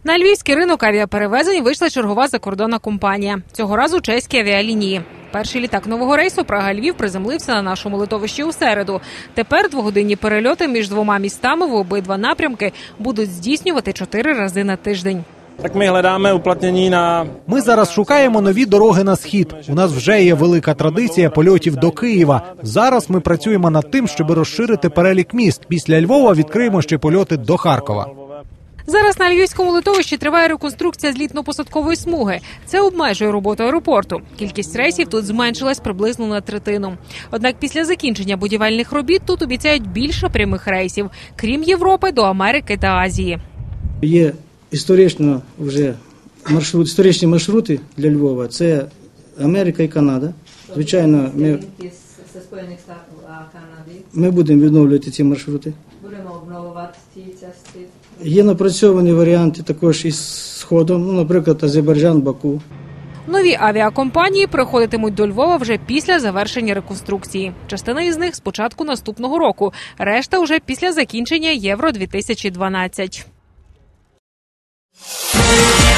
На львівський ринок авіаперевезень вийшла чергова закордонна компанія. Цього разу чеські авіалінії. Перший літак нового рейсу Прага-Львів приземлився на нашому литовищі у середу. Тепер двогодинні перельоти між двома містами в обидва напрямки будуть здійснювати 4 рази на тиждень. Ми зараз шукаємо нові дороги на схід. У нас вже є велика традиція польотів до Києва. Зараз ми працюємо над тим, щоб розширити перелік міст. Після Львова відкриємо ще польоти до Харкова. Зараз на львівському литовищі триває реконструкція злітно-посадкової смуги. Це обмежує роботу аеропорту. Кількість рейсів тут зменшилась приблизно на третину. Однак після закінчення будівельних робіт тут обіцяють більше прямих рейсів, крім Європи, до Америки та Азії. Є історичні маршрути для Львова. Це Америка і Канада. Звичайно, ми будемо відновлювати ці маршрути. Будемо обновувати ці частини. Є напрацьовані варіанти також із Сходом, наприклад, Азербайджан, Баку. Нові авіакомпанії приходитимуть до Львова вже після завершення реконструкції. Частина із них з початку наступного року, решта вже після закінчення Євро-2012.